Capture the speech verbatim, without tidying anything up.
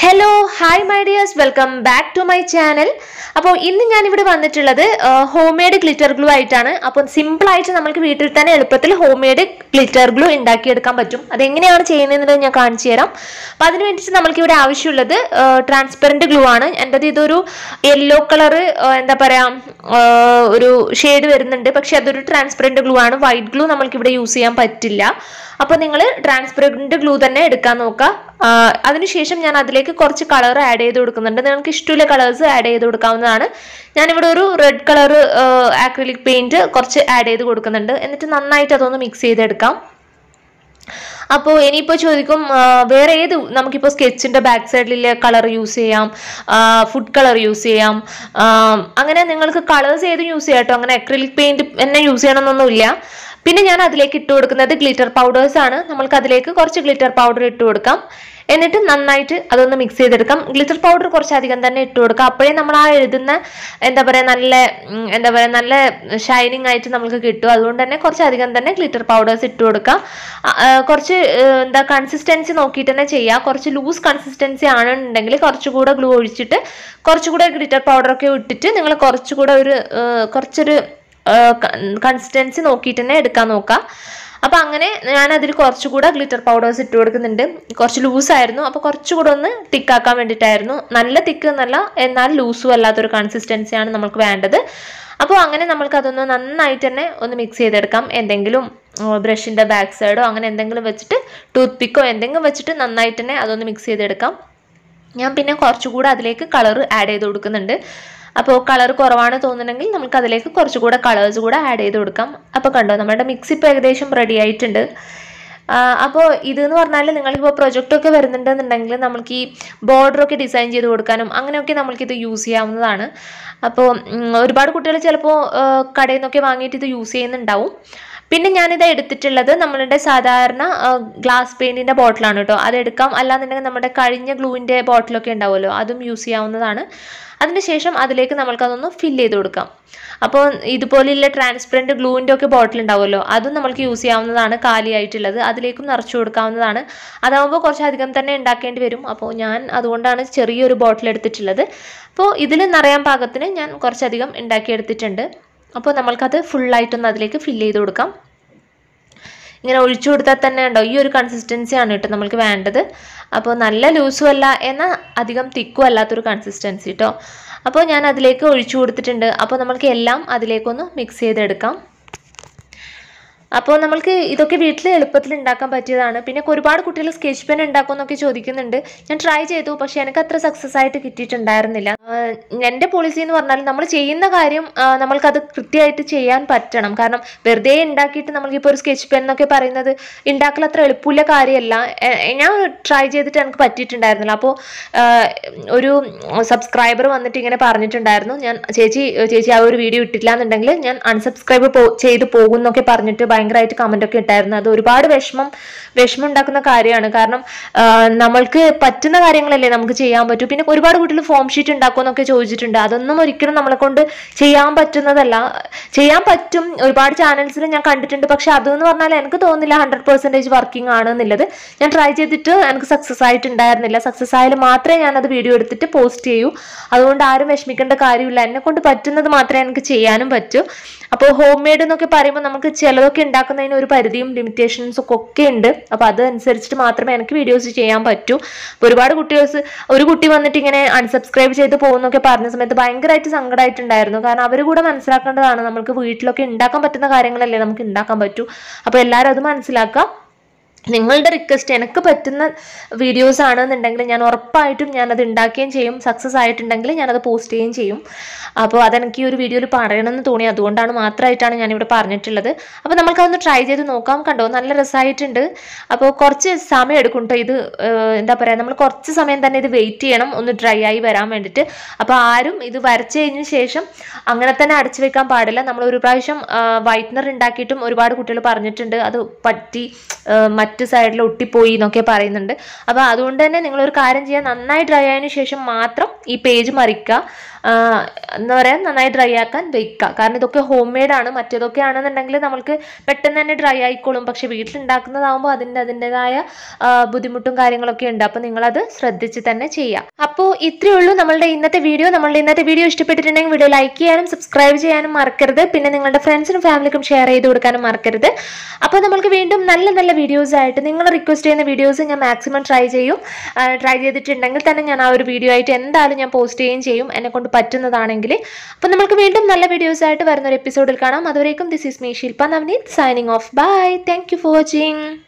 Hello, hi my dears, welcome back to my channel. അപ്പോൾ ഇന്ന് ഞാൻ ഇവിടെ വന്നിട്ടുള്ളത് ഹോംമെയ്ഡ് ഗ്ലിറ്റർ ഗ്ലൂ ആയിട്ടാണ്. അപ്പോൾ സിമ്പിൾ ആയിട്ട് നമുക്ക് വീട്ടിൽ തന്നെ എളുപ്പത്തിൽ ഹോംമെയ്ഡ് ഗ്ലിറ്റർ ഗ്ലൂ ഉണ്ടാക്കിയെടുക്കാൻ പറ്റും. അതെങ്ങനെയാണ് ചെയ്യുന്നതെന്ന് ഞാൻ കാണിച്ചു തരാം. അപ്പോൾ അതിന് വേണ്ടിയിട്ട് നമുക്ക് ഇവിടെ ആവശ്യമുള്ളത് ട്രാൻസ്പെറൻറ്റ് ഗ്ലൂ ആണ്. എൻ്റെത് ഇതൊരു യെല്ലോ കളർ എന്താ പറയുക ഒരു ഷെയ്ഡ് വരുന്നുണ്ട്, പക്ഷെ അതൊരു ട്രാൻസ്പെറൻറ്റ് ഗ്ലൂ ആണ്. വൈറ്റ് ഗ്ലൂ നമ്മൾക്ക് ഇവിടെ യൂസ് ചെയ്യാൻ പറ്റില്ല. അപ്പോൾ നിങ്ങൾ ട്രാൻസ്പെറൻറ്റ് ഗ്ലൂ തന്നെ എടുക്കാൻ നോക്കുക. അതിനുശേഷം ഞാൻ അതിലേക്ക് കുറച്ച് കളർ ആഡ് ചെയ്ത് കൊടുക്കുന്നുണ്ട്. നിങ്ങൾക്ക് ഇഷ്ടമുള്ള കളേഴ്സ് ആഡ് ചെയ്ത് കൊടുക്കാവുന്നതാണ്. ഞാനിവിടെ ഒരു റെഡ് കളർ ആക്രിലിക് പെയിന്റ് കുറച്ച് ആഡ് ചെയ്ത് കൊടുക്കുന്നുണ്ട്. എന്നിട്ട് നന്നായിട്ട് അതൊന്ന് മിക്സ് ചെയ്തെടുക്കാം. അപ്പോൾ ഇനിയിപ്പോൾ ചോദിക്കും വേറെ ഏത് നമുക്കിപ്പോൾ സ്കെച്ചിൻ്റെ ബാക്ക് സൈഡിലെ കളർ യൂസ് ചെയ്യാം, ഫുഡ് കളർ യൂസ് ചെയ്യാം, അങ്ങനെ നിങ്ങൾക്ക് കളേഴ്സ് ഏത് യൂസ് ചെയ്യാം കേട്ടോ. അങ്ങനെ അക്രിലിക് പെയിന്റ് തന്നെ യൂസ് ചെയ്യണമെന്നൊന്നുമില്ല. പിന്നെ ഞാൻ അതിലേക്ക് ഇട്ട് കൊടുക്കുന്നത് ഗ്ലിറ്റർ പൗഡേഴ്സ് ആണ്. നമ്മൾക്ക് അതിലേക്ക് കുറച്ച് ഗ്ലിറ്റർ പൗഡർ ഇട്ട് കൊടുക്കാം. എന്നിട്ട് നന്നായിട്ട് അതൊന്ന് മിക്സ് ചെയ്തെടുക്കാം. ഗ്ലിറ്റർ പൗഡർ കുറച്ചധികം തന്നെ ഇട്ട് കൊടുക്കാം. അപ്പോഴേ നമ്മൾ ആ എഴുതുന്ന എന്താ പറയുക നല്ല എന്താ പറയുക നല്ല ഷൈനിങ് ആയിട്ട് നമുക്ക് കിട്ടും. അതുകൊണ്ട് തന്നെ കുറച്ചധികം തന്നെ ഗ്ലിറ്റർ പൗഡേഴ്സ് ഇട്ട് കൊടുക്കാം. കുറച്ച് എന്താ കൺസിസ്റ്റൻസി നോക്കിയിട്ട് തന്നെ ചെയ്യുക. കുറച്ച് ലൂസ് കൺസിസ്റ്റൻസി ആണെന്നുണ്ടെങ്കിൽ കുറച്ചുകൂടെ ഗ്ലൂ ഒഴിച്ചിട്ട് കുറച്ചുകൂടെ ഗ്ലിറ്റർ പൗഡറൊക്കെ ഇട്ടിട്ട് നിങ്ങൾ കുറച്ചുകൂടെ ഒരു കുറച്ചൊരു കൺസിസ്റ്റൻസി നോക്കിയിട്ട് തന്നെ എടുക്കാൻ നോക്കുക. അപ്പോൾ അങ്ങനെ ഞാൻ അതിൽ കുറച്ചുകൂടെ ഗ്ലിറ്റർ പൗഡേഴ്സ് ഇട്ട് കൊടുക്കുന്നുണ്ട്. കുറച്ച് ലൂസായിരുന്നു, അപ്പോൾ കുറച്ചുകൂടെ ഒന്ന് തിക്കാക്കാൻ വേണ്ടിയിട്ടായിരുന്നു. നല്ല തിക്ക് എന്നല്ല, എന്നാൽ ലൂസും അല്ലാത്തൊരു കൺസിസ്റ്റൻസിയാണ് നമുക്ക് വേണ്ടത്. അപ്പോൾ അങ്ങനെ നമ്മൾക്ക് അതൊന്ന് നന്നായിട്ട് തന്നെ ഒന്ന് മിക്സ് ചെയ്തെടുക്കാം. എന്തെങ്കിലും ബ്രഷിൻ്റെ ബാക്ക് സൈഡോ അങ്ങനെ എന്തെങ്കിലും വെച്ചിട്ട് ടൂത്ത് പിക്കോ എന്തെങ്കിലും വെച്ചിട്ട് നന്നായിട്ട് തന്നെ അതൊന്ന് മിക്സ് ചെയ്തെടുക്കാം. ഞാൻ പിന്നെ കുറച്ചുകൂടെ അതിലേക്ക് കളർ ആഡ് ചെയ്ത് കൊടുക്കുന്നുണ്ട്. അപ്പോൾ കളർ കുറവാണ് തോന്നുന്നുണ്ടെങ്കിൽ നമുക്ക് അതിലേക്ക് കുറച്ചുകൂടെ കളേഴ്സ് കൂടെ ആഡ് ചെയ്ത് കൊടുക്കാം. അപ്പോൾ കണ്ടോ നമ്മുടെ മിക്സ് ഇപ്പോൾ ഏകദേശം റെഡി ആയിട്ടുണ്ട്. അപ്പോൾ ഇതെന്ന് പറഞ്ഞാൽ നിങ്ങൾക്കിപ്പോൾ പ്രൊജക്റ്റൊക്കെ വരുന്നുണ്ടെന്നുണ്ടെങ്കിൽ നമുക്ക് ഈ ബോർഡറൊക്കെ ഡിസൈൻ ചെയ്ത് കൊടുക്കാനും അങ്ങനെയൊക്കെ നമ്മൾക്കിത് യൂസ് ചെയ്യാവുന്നതാണ്. അപ്പോൾ ഒരുപാട് കുട്ടികൾ ചിലപ്പോൾ കടയിൽ നിന്നൊക്കെ വാങ്ങിയിട്ട് ഇത് യൂസ് ചെയ്യുന്നുണ്ടാവും. പിന്നെ ഞാനിത് എടുത്തിട്ടുള്ളത് നമ്മളുടെ സാധാരണ ഗ്ലാസ് പെയിൻറ്റിൻ്റെ ബോട്ടിലാണ് കേട്ടോ. അതെടുക്കാം. അല്ലാന്നുണ്ടെങ്കിൽ നമ്മുടെ കഴിഞ്ഞ ഗ്ലൂവിൻ്റെ ബോട്ടിലൊക്കെ ഉണ്ടാവുമല്ലോ, അതും യൂസ് ചെയ്യാവുന്നതാണ്. അതിനുശേഷം അതിലേക്ക് നമ്മൾക്കതൊന്ന് ഫില്ല് ചെയ്ത് കൊടുക്കാം. അപ്പോൾ ഇതുപോലെയുള്ള ട്രാൻസ്പെറൻറ്റ് ഗ്ലൂവിൻ്റെ ഒക്കെ ബോട്ടിൽ ഉണ്ടാവുമല്ലോ, അതും നമ്മൾക്ക് യൂസ് ചെയ്യാവുന്നതാണ്. കാലിയായിട്ടുള്ളത് അതിലേക്കും നിറച്ചു കൊടുക്കാവുന്നതാണ്. അതാകുമ്പോൾ കുറച്ചധികം തന്നെ ഉണ്ടാക്കേണ്ടി വരും. അപ്പോൾ ഞാൻ അതുകൊണ്ടാണ് ചെറിയൊരു ബോട്ടിൽ എടുത്തിട്ടുള്ളത്. അപ്പോൾ ഇതിൽ നിറയാൻ പാകത്തിന് ഞാൻ കുറച്ചധികം ഉണ്ടാക്കിയെടുത്തിട്ടുണ്ട്. അപ്പോൾ നമ്മൾക്കത് ഫുള്ളായിട്ടൊന്ന് അതിലേക്ക് ഫില്ല് ചെയ്ത് കൊടുക്കാം. ഇങ്ങനെ ഒഴിച്ചു കൊടുത്താൽ തന്നെ ഉണ്ടോ ഈ ഒരു കൺസിസ്റ്റൻസിയാണ് കേട്ടോ നമ്മൾക്ക് വേണ്ടത്. അപ്പോൾ നല്ല ലൂസും അല്ല എന്നാൽ അധികം തിക്കും അല്ലാത്തൊരു കൺസിസ്റ്റൻസി കേട്ടോ. അപ്പോൾ ഞാൻ അതിലേക്ക് ഒഴിച്ചു കൊടുത്തിട്ടുണ്ട്. അപ്പോൾ നമ്മൾക്ക് എല്ലാം അതിലേക്കൊന്ന് മിക്സ് ചെയ്തെടുക്കാം. അപ്പോൾ നമ്മൾക്ക് ഇതൊക്കെ വീട്ടിൽ എളുപ്പത്തിൽ ഉണ്ടാക്കാൻ പറ്റിയതാണ്. പിന്നെ ഒരുപാട് കുട്ടികൾ സ്കെച്ച് പെൻ ഉണ്ടാക്കുമെന്നൊക്കെ ചോദിക്കുന്നുണ്ട്. ഞാൻ ട്രൈ ചെയ്തു, പക്ഷേ എനിക്ക് അത്ര സക്സസ് ആയിട്ട് കിട്ടിയിട്ടുണ്ടായിരുന്നില്ല. എൻ്റെ പോളിസി എന്ന് പറഞ്ഞാൽ നമ്മൾ ചെയ്യുന്ന കാര്യം നമ്മൾക്കത് കൃത്യമായിട്ട് ചെയ്യാൻ പറ്റണം. കാരണം വെറുതെ ഉണ്ടാക്കിയിട്ട് നമ്മൾക്കിപ്പോൾ ഒരു സ്കെച്ച് പെൻ എന്നൊക്കെ പറയുന്നത് ഉണ്ടാക്കൽ അത്ര എളുപ്പമുള്ള കാര്യമല്ല. ഞാൻ ട്രൈ ചെയ്തിട്ട് എനിക്ക് പറ്റിയിട്ടുണ്ടായിരുന്നില്ല. അപ്പോൾ ഒരു സബ്സ്ക്രൈബർ വന്നിട്ട് ഇങ്ങനെ പറഞ്ഞിട്ടുണ്ടായിരുന്നു, ഞാൻ ചേച്ചി ചേച്ചി ആ ഒരു വീഡിയോ ഇട്ടില്ല എന്നുണ്ടെങ്കിൽ ഞാൻ അൺസബ്സ്ക്രൈബ് ചെയ്ത് പോകും എന്നൊക്കെ പറഞ്ഞിട്ട് ഭയങ്കരമായിട്ട് കമന്റ് ഒക്കെ ഇട്ടായിരുന്നു. അത് ഒരുപാട് വിഷമം വിഷമം ഉണ്ടാക്കുന്ന കാര്യമാണ്. കാരണം നമ്മൾക്ക് പറ്റുന്ന കാര്യങ്ങളല്ലേ നമുക്ക് ചെയ്യാൻ പറ്റൂ. പിന്നെ ഒരുപാട് കുട്ടികൾ ഫോം ഷീറ്റ് ഉണ്ടാക്കുമെന്നൊക്കെ ചോദിച്ചിട്ടുണ്ട്. അതൊന്നും ഒരിക്കലും നമ്മളെ കൊണ്ട് ചെയ്യാൻ പറ്റുന്നതല്ല. ചെയ്യാൻ പറ്റും, ഒരുപാട് ചാനൽസിൽ ഞാൻ കണ്ടിട്ടുണ്ട്. പക്ഷെ അതെന്ന് പറഞ്ഞാൽ എനിക്ക് തോന്നുന്നില്ല ഹൺഡ്രഡ് പെർസെൻറ്റേജ് വർക്കിംഗ് ആണ് എന്നുള്ളത്. ഞാൻ ട്രൈ ചെയ്തിട്ട് എനിക്ക് സക്സസ് ആയിട്ടുണ്ടായിരുന്നില്ല. സക്സസ് ആയാലും മാത്രമേ ഞാനത് വീഡിയോ എടുത്തിട്ട് പോസ്റ്റ് ചെയ്യൂ. അതുകൊണ്ട് ആരും വിഷമിക്കേണ്ട കാര്യമില്ല. എന്നെ കൊണ്ട് പറ്റുന്നത് മാത്രമേ എനിക്ക് ചെയ്യാനും പറ്റൂ. അപ്പോൾ ഹോം മെയ്ഡ് എന്നൊക്കെ പറയുമ്പോൾ നമുക്ക് ചിലതൊക്കെ ഉണ്ടാക്കുന്നതിന് ഒരു പരിധിയും ലിമിറ്റേഷൻസും ഒക്കെ ഉണ്ട്. അപ്പോൾ അതനുസരിച്ചിട്ട് മാത്രമേ എനിക്ക് വീഡിയോസ് ചെയ്യാൻ പറ്റൂ. അപ്പോൾ ഒരുപാട് കുട്ടികൾസ് ഒരു കുട്ടി വന്നിട്ട് ഇങ്ങനെ അൺസബ്സ്ക്രൈബ് ചെയ്ത് പോകുന്നൊക്കെ പറഞ്ഞ സമയത്ത് ഭയങ്കരമായിട്ട് സങ്കടമായിട്ടുണ്ടായിരുന്നു. കാരണം അവർ കൂടെ മനസ്സിലാക്കേണ്ടതാണ്, നമുക്ക് വീട്ടിലൊക്കെ ഉണ്ടാക്കാൻ പറ്റുന്ന കാര്യങ്ങളല്ലേ നമുക്ക് ഉണ്ടാക്കാൻ പറ്റൂ. അപ്പോൾ എല്ലാവരും അത് മനസ്സിലാക്കാം. നിങ്ങളുടെ റിക്വസ്റ്റ് എനിക്ക് പറ്റുന്ന വീഡിയോസ് ആണെന്നുണ്ടെങ്കിൽ ഞാൻ ഉറപ്പായിട്ടും ഞാനത് ഉണ്ടാക്കുകയും ചെയ്യും. സക്സസ് ആയിട്ടുണ്ടെങ്കിൽ ഞാനത് പോസ്റ്റ് ചെയ്യുകയും ചെയ്യും. അപ്പോൾ അതെനിക്ക് ഈ ഒരു വീഡിയോയിൽ പറയണമെന്ന് തോന്നി, അതുകൊണ്ടാണ് മാത്രമായിട്ടാണ് ഞാനിവിടെ പറഞ്ഞിട്ടുള്ളത്. അപ്പോൾ നമുക്കതൊന്ന് ട്രൈ ചെയ്ത് നോക്കാം. കണ്ടോ നല്ല രസമായിട്ടുണ്ട്. അപ്പോൾ കുറച്ച് സമയം എടുക്കും കേട്ടോ ഇത് എന്താ പറയുക, നമ്മൾ കുറച്ച് സമയം തന്നെ ഇത് വെയിറ്റ് ചെയ്യണം ഒന്ന് ഡ്രൈ ആയി വരാൻ വേണ്ടിയിട്ട്. അപ്പോൾ ആരും ഇത് വരച്ച് കഴിഞ്ഞ ശേഷം അങ്ങനെ തന്നെ അടച്ചു വെക്കാൻ പാടില്ല. നമ്മൾ ഒരു പ്രാവശ്യം വൈറ്റ്നർ ഉണ്ടാക്കിയിട്ടും ഒരുപാട് കുട്ടികൾ പറഞ്ഞിട്ടുണ്ട് അത് പറ്റി മറ്റ് മറ്റ് സൈഡിൽ ഒട്ടിപ്പോയി എന്നൊക്കെ പറയുന്നുണ്ട്. അപ്പോൾ അതുകൊണ്ട് തന്നെ നിങ്ങളൊരു കാര്യം ചെയ്യുക, നന്നായി ഡ്രൈ ആയതിനു ശേഷം മാത്രം ഈ പേജ് മറിക്കുക, എന്താ പറയുക, നന്നായി ഡ്രൈ ആക്കാൻ വെക്കുക. കാരണം ഇതൊക്കെ ഹോം മെയ്ഡാണ്. മറ്റേതൊക്കെ ആണെന്നുണ്ടെങ്കിൽ നമ്മൾക്ക് പെട്ടെന്ന് തന്നെ ഡ്രൈ ആയിക്കോളും. പക്ഷെ വീട്ടിലുണ്ടാക്കുന്നതാകുമ്പോൾ അതിൻ്റെ അതിൻ്റെതായ ബുദ്ധിമുട്ടും കാര്യങ്ങളൊക്കെ ഉണ്ട്. അപ്പോൾ നിങ്ങളത് ശ്രദ്ധിച്ച് തന്നെ ചെയ്യാം. അപ്പോൾ ഇത്രയേ ഉള്ളൂ നമ്മളുടെ ഇന്നത്തെ വീഡിയോ. നമ്മളുടെ ഇന്നത്തെ വീഡിയോ ഇഷ്ടപ്പെട്ടിട്ടുണ്ടെങ്കിൽ വീഡിയോ ലൈക്ക് ചെയ്യാനും സബ്സ്ക്രൈബ് ചെയ്യാനും മറക്കരുത്. പിന്നെ നിങ്ങളുടെ ഫ്രണ്ട്സിനും ഫാമിലിക്കും ഷെയർ ചെയ്ത് കൊടുക്കാനും മറക്കരുത്. അപ്പോൾ നമ്മൾക്ക് വീണ്ടും നല്ല നല്ല വീഡിയോസ് ആയിട്ട് നിങ്ങൾ റിക്വസ്റ്റ് ചെയ്യുന്ന വീഡിയോസ് ഞാൻ മാക്സിമം ട്രൈ ചെയ്യും. ട്രൈ ചെയ്തിട്ടുണ്ടെങ്കിൽ തന്നെ ഞാൻ ആ ഒരു വീഡിയോ ആയിട്ട് എന്തായാലും ഞാൻ പോസ്റ്റ് ചെയ്യുകയും ചെയ്യും, എന്നെ കൊണ്ട് പറ്റുന്നതാണെങ്കിൽ. അപ്പോൾ നമുക്ക് വീണ്ടും നല്ല വീഡിയോസ് ആയിട്ട് വരുന്ന ഒരു എപ്പിസോഡിൽ കാണാം. അതുവരേക്കും this is me Shilpa Navneeth signing off. Bye. Thank you for watching.